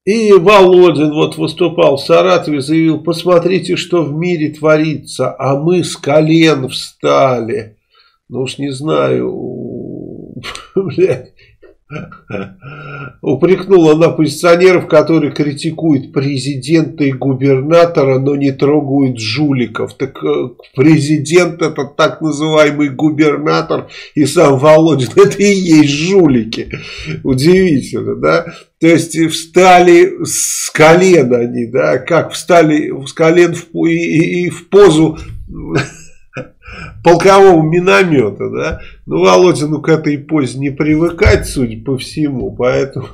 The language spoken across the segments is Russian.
И Володин вот выступал в Саратове, заявил: посмотрите, что в мире творится, а мы с колен встали. Ну уж не знаю, блядь. Упрекнула она оппозиционеров, которые критикуют президента и губернатора, но не трогают жуликов. Так президент — это так называемый губернатор, и сам Володин — это и есть жулики. Удивительно, да? То есть встали с колен они, да? Как встали с колен и в позу полкового миномета, да? Ну, Володину к этой позе не привыкать, судя по всему, поэтому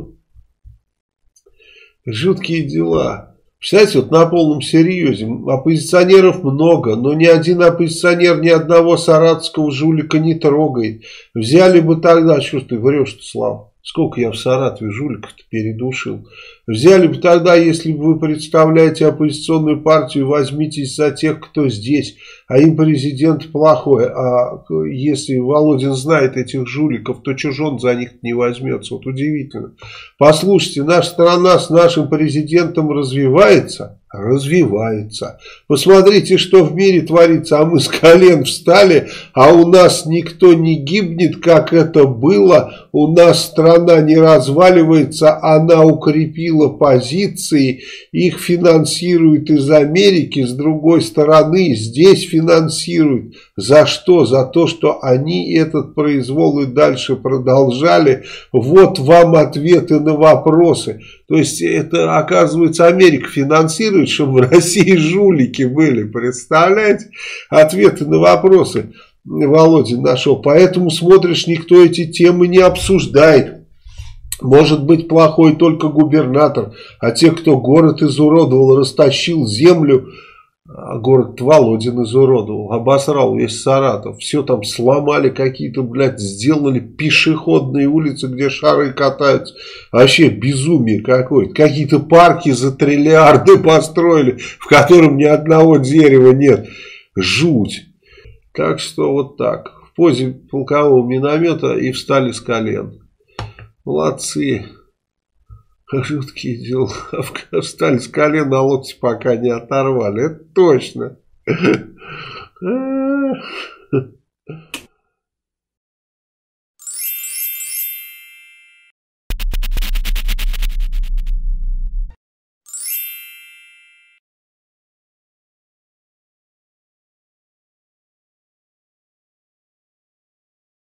жуткие дела. Представляете, вот на полном серьезе, оппозиционеров много, но ни один оппозиционер ни одного саратовского жулика не трогает. Взяли бы тогда, что ж ты врешь-то, Слава? Сколько я в Саратове жуликов-то передушил. Взяли бы тогда, если бы вы представляете оппозиционную партию, возьмитесь за тех, кто здесь. А им президент плохой. А если Володин знает этих жуликов, то чего же он за них не возьмется? Вот удивительно. Послушайте, наша страна с нашим президентом развивается. Развивается. Посмотрите, что в мире творится. А мы с колен встали, а у нас никто не гибнет, как это было. У нас страна не разваливается, она укрепила позиции. Их финансируют из Америки, с другой стороны здесь финансируют. За что? За то, что они этот произвол и дальше продолжали. Вот вам ответы на вопросы. То есть это, оказывается, Америка финансирует, чтобы в России жулики были. Представляете? Ответы на вопросы Володин нашел. Поэтому, смотришь, никто эти темы не обсуждает. Может быть плохой только губернатор. А те, кто город изуродовал, растащил землю, а город Володин изуродовал, обосрал весь Саратов. Все там сломали, какие-то, блядь, сделали пешеходные улицы, где шары катаются. Вообще безумие какое-то. Какие-то парки за триллиарды построили, в котором ни одного дерева нет. Жуть. Так что вот так. В позе полкового миномета и встали с колен. Молодцы. Жуткие дела. Встали с колен, а локти пока не оторвали. Это точно.